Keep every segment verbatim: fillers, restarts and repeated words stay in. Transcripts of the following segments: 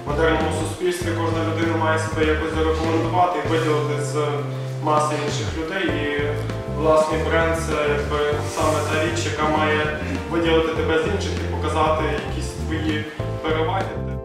модерному суспільстві кожна людина має себе якось зарекомендувати і виділити з маси інших людей. І власний бренд – це якби саме та річ, яка має виділити тебе з інших і показати якісь твої переваги.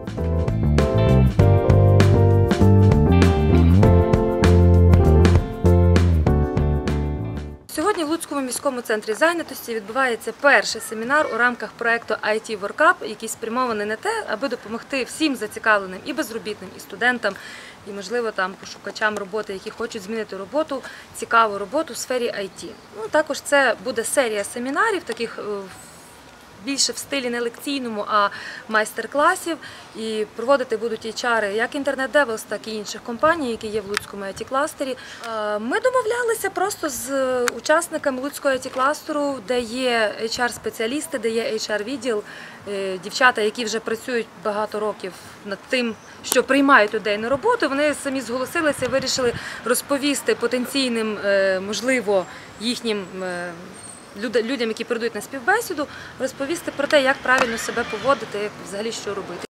Сьогодні в Луцькому міському центрі зайнятості відбувається перший семінар у рамках проєкту ай ті Workup, який спрямований на те, аби допомогти всім зацікавленим і безробітним, і студентам, і, можливо, там пошукачам роботи, які хочуть змінити роботу, цікаву роботу в сфері ай ті. Ну, також це буде серія семінарів, таких більше в стилі не лекційному, а майстер-класів. І проводити будуть ейч ар як інтернет-девелс, так і інших компаній, які є в Луцькому ай ті-кластері. Ми домовлялися просто з учасниками Луцького ай ті-кластеру, де є ейч ар-спеціалісти, де є ейч ар-відділ, дівчата, які вже працюють багато років над тим, що приймають людей на роботу. Вони самі зголосилися і вирішили розповісти потенційним, можливо, їхнім людям, які прийдуть на співбесіду, розповісти про те, як правильно себе поводити, як взагалі що робити.